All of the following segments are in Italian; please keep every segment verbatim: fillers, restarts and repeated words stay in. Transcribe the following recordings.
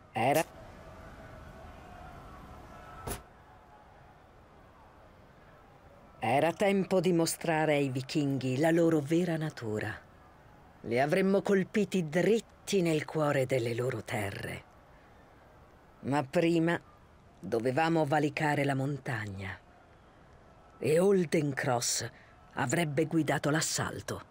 Era... Era tempo di mostrare ai vichinghi la loro vera natura. Li avremmo colpiti dritti nel cuore delle loro terre. Ma prima dovevamo valicare la montagna. E Holden Cross avrebbe guidato l'assalto.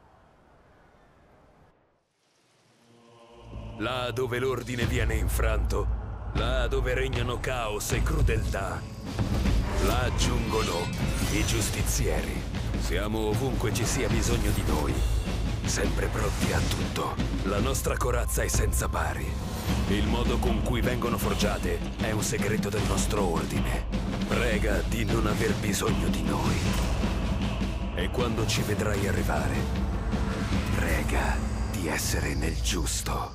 Là dove l'ordine viene infranto, là dove regnano caos e crudeltà, là giungono i giustizieri. Siamo ovunque ci sia bisogno di noi, sempre pronti a tutto. La nostra corazza è senza pari. Il modo con cui vengono forgiate è un segreto del nostro ordine. Prega di non aver bisogno di noi. E quando ci vedrai arrivare, prega di essere nel giusto.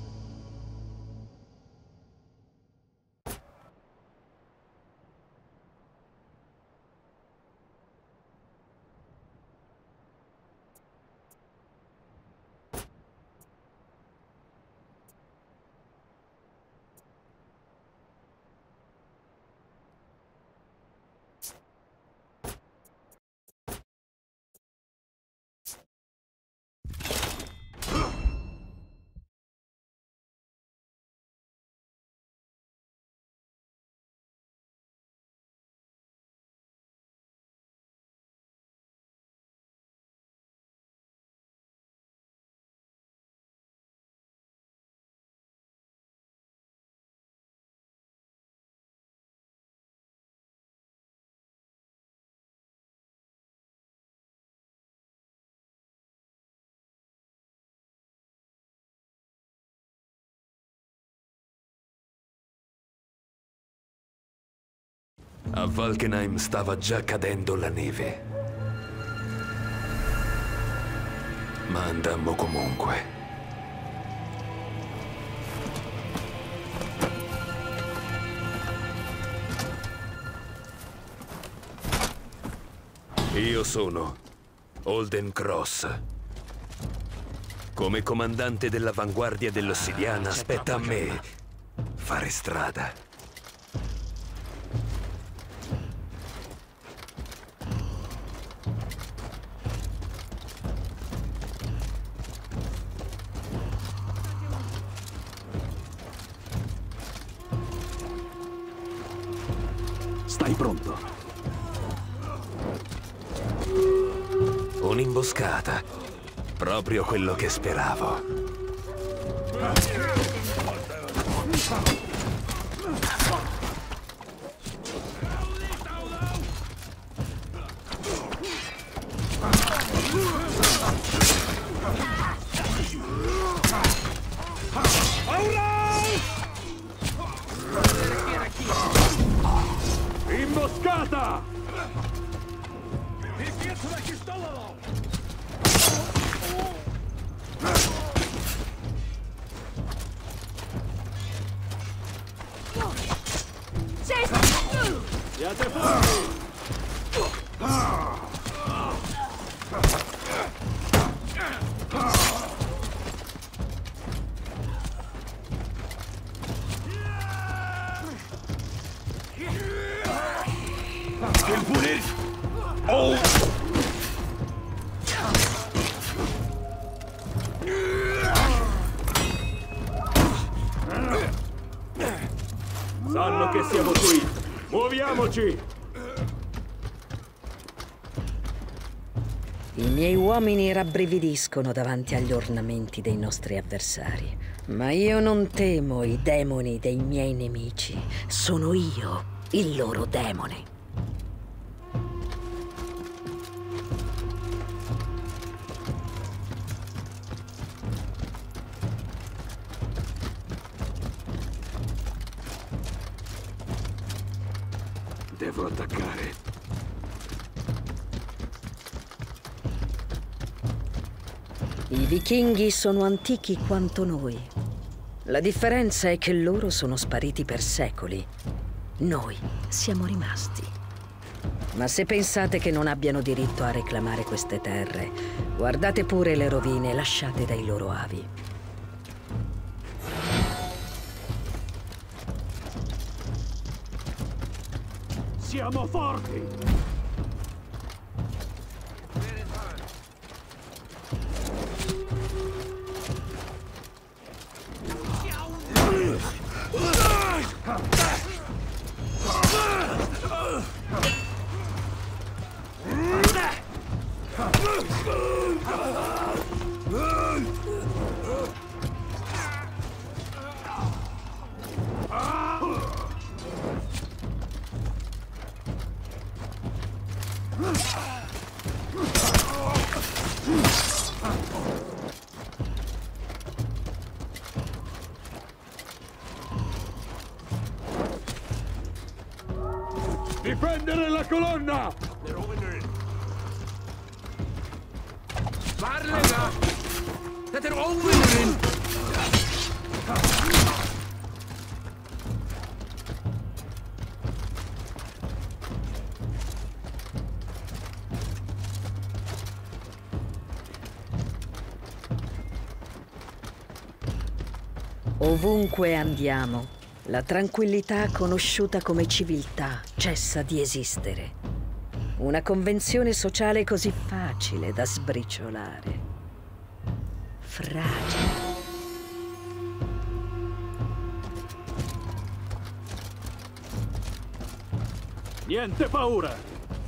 A Valkenheim stava già cadendo la neve. Ma andammo comunque. Io sono Holden Cross. Come comandante dell'avanguardia dell'Ossidiana, spetta a me fare strada. Stai pronto? Un'imboscata. Proprio quello che speravo. Imboscata! Siate fuori! Sanno che siamo qui. Muoviamoci! I miei uomini rabbrividiscono davanti agli ornamenti dei nostri avversari. Ma io non temo i demoni dei miei nemici. Sono io il loro demone. Devo attaccare. I vichinghi sono antichi quanto noi. La differenza è che loro sono spariti per secoli. Noi siamo rimasti. Ma se pensate che non abbiano diritto a reclamare queste terre, guardate pure le rovine lasciate dai loro avi. Siamo forti! Difendere la colonna! Varlega! Dat er overin! Ovunque andiamo, la tranquillità conosciuta come civiltà cessa di esistere. Una convenzione sociale così facile da sbriciolare. Fragile. Niente paura!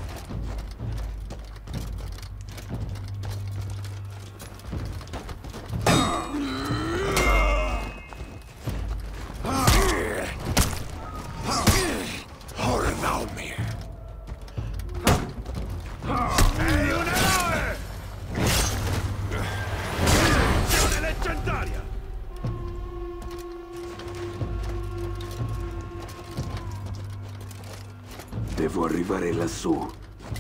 Devo arrivare lassù.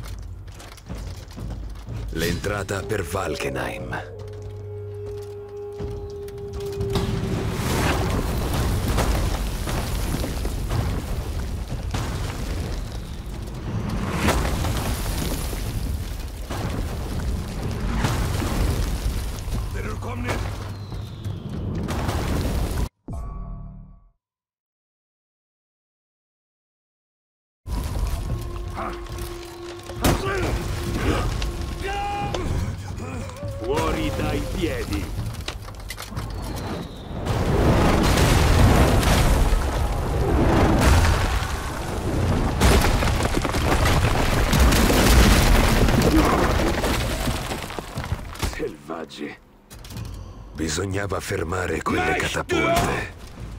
L'entrata per Valkenheim. Fuori dai piedi! Selvaggi. Bisognava fermare quelle catapulte.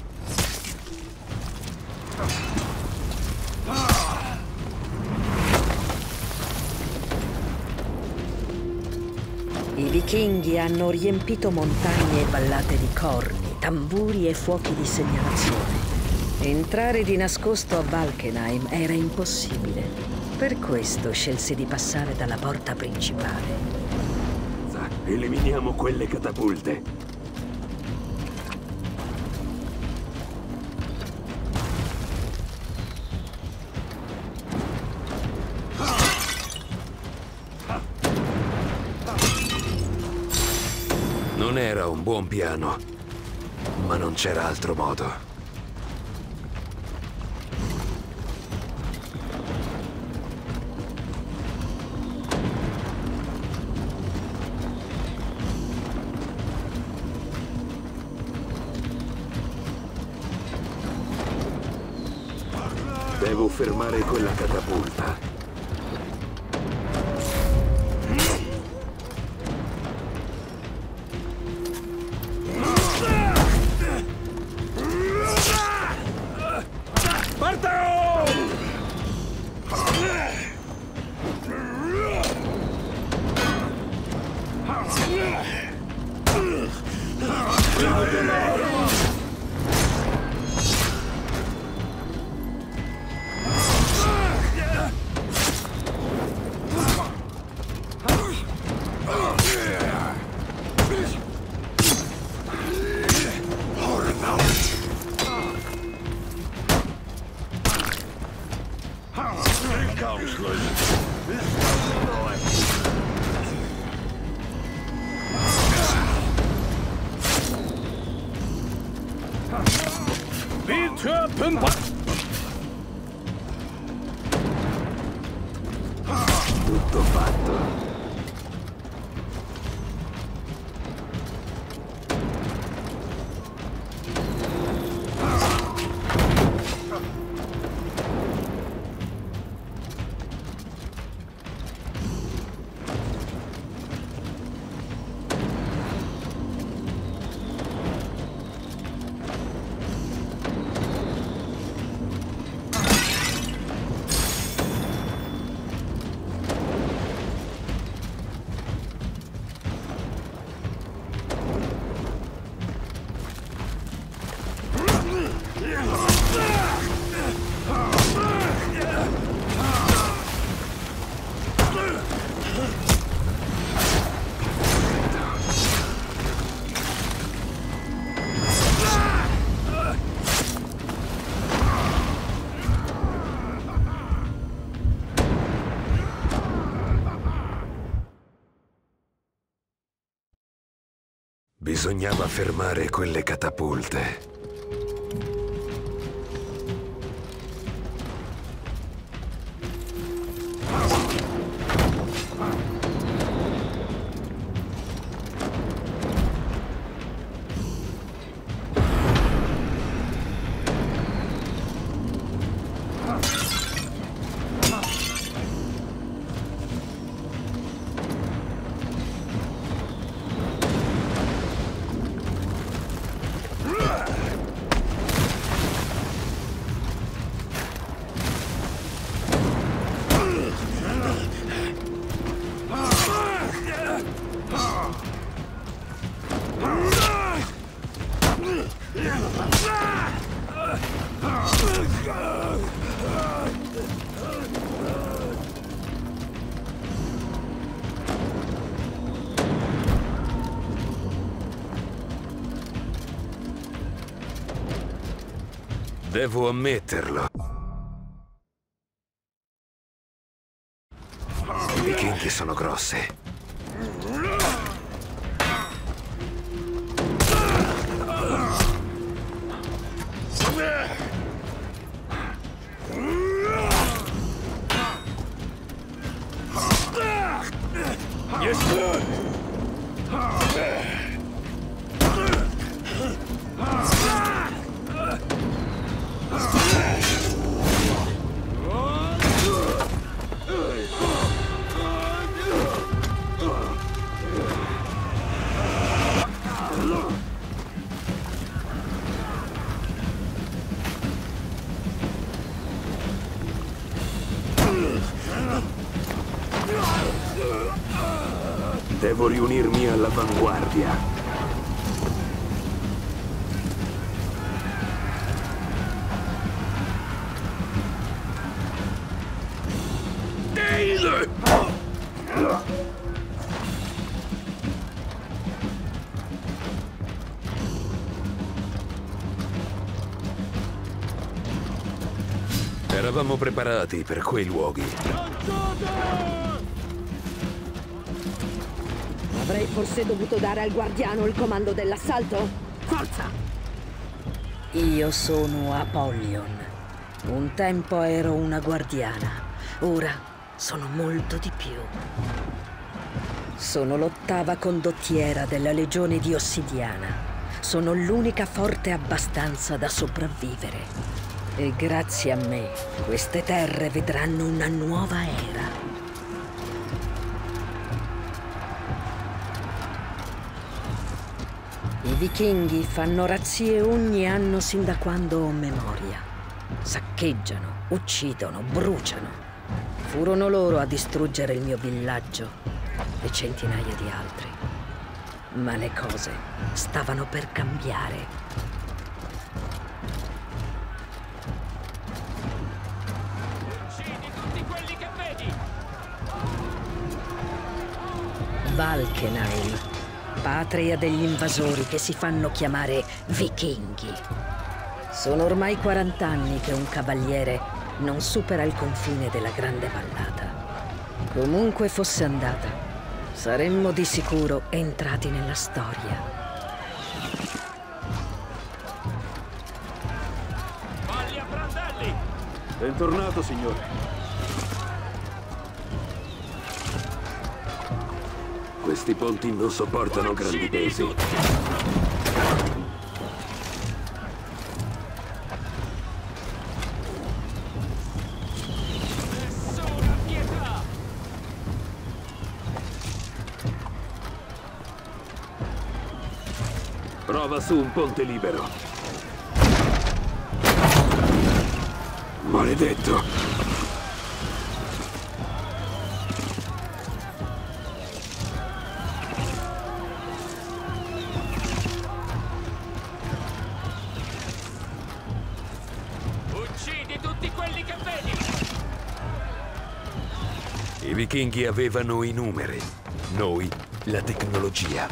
I vichinghi hanno riempito montagne e vallate di corni, tamburi e fuochi di segnalazione. Entrare di nascosto a Valkenheim era impossibile. Per questo scelsi di passare dalla porta principale. Eliminiamo quelle catapulte. Non era un buon piano, ma non c'era altro modo. Devo fermare quella catapulta. Bisognava fermare quelle catapulte. Devo ammetterlo. I vichinghi sono grossi. Devo riunirmi all'avanguardia. Eravamo preparati per quei luoghi. Avrei forse dovuto dare al guardiano il comando dell'assalto? Forza! Io sono Apollyon. Un tempo ero una guardiana. Ora sono molto di più. Sono l'ottava condottiera della Legione di Ossidiana. Sono l'unica forte abbastanza da sopravvivere. E grazie a me, queste terre vedranno una nuova era. I vichinghi fanno razzie ogni anno sin da quando ho memoria. Saccheggiano, uccidono, bruciano. Furono loro a distruggere il mio villaggio e centinaia di altri. Ma le cose stavano per cambiare. Valkenheim, patria degli invasori che si fanno chiamare vichinghi. Sono ormai quarant'anni che un cavaliere non supera il confine della Grande Vallata. Comunque fosse andata, saremmo di sicuro entrati nella storia. Valli a Brandelli! Bentornato, signore. Questi ponti non sopportano grandi pesi. Nessuna pietà! Prova su un ponte libero. Maledetto! I vichinghi avevano i numeri, noi la tecnologia.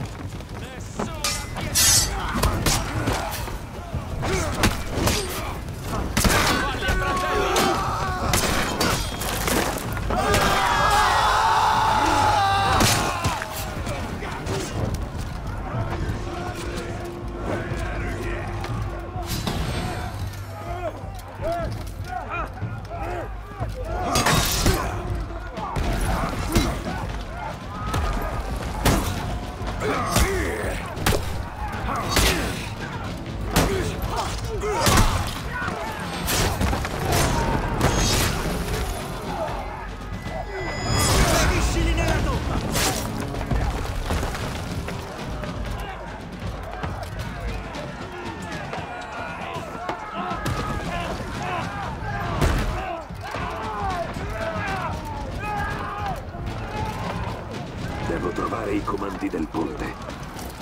Devo trovare i comandi del ponte.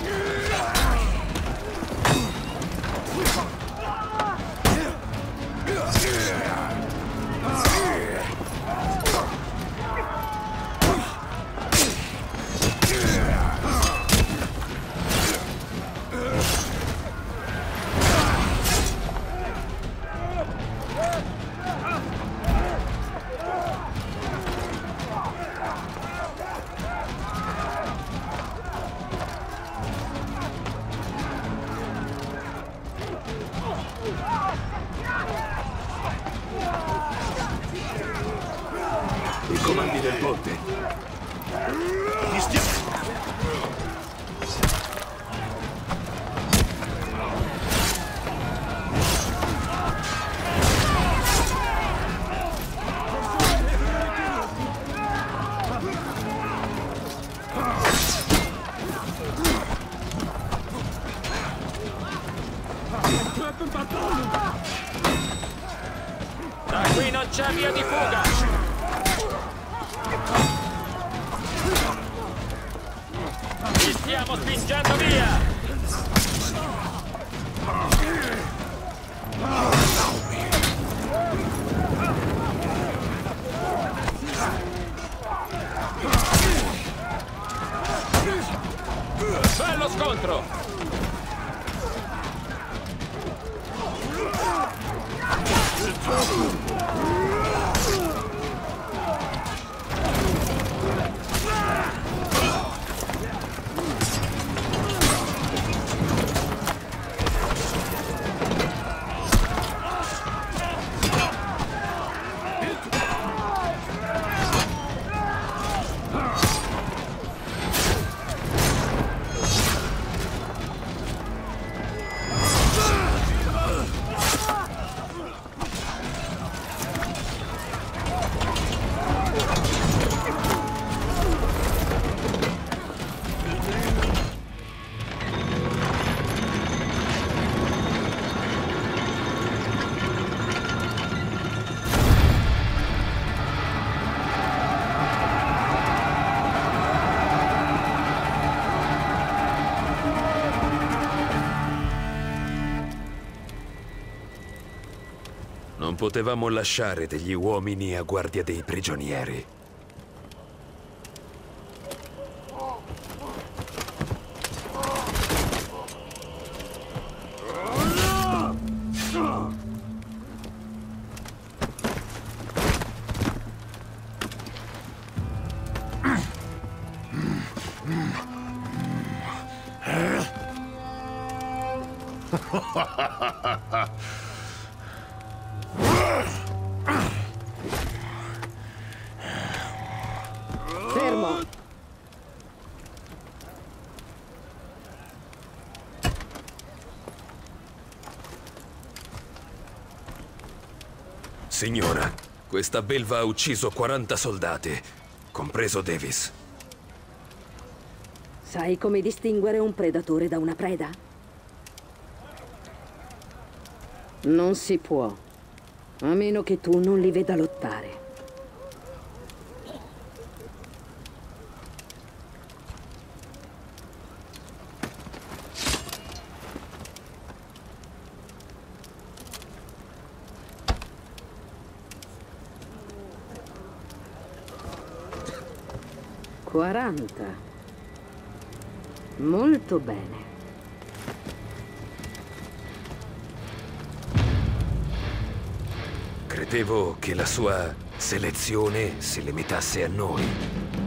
I comandi del ponte. Mi stia... Da qui non c'è via di fuga! Ci stiamo spingendo via! Bello scontro! Non potevamo lasciare degli uomini a guardia dei prigionieri. Fermo! Signora, questa belva ha ucciso quaranta soldati, compreso Davis. Sai come distinguere un predatore da una preda? Non si può, a meno che tu non li veda lottare. quaranta. Molto bene. Credevo che la sua selezione si limitasse a noi.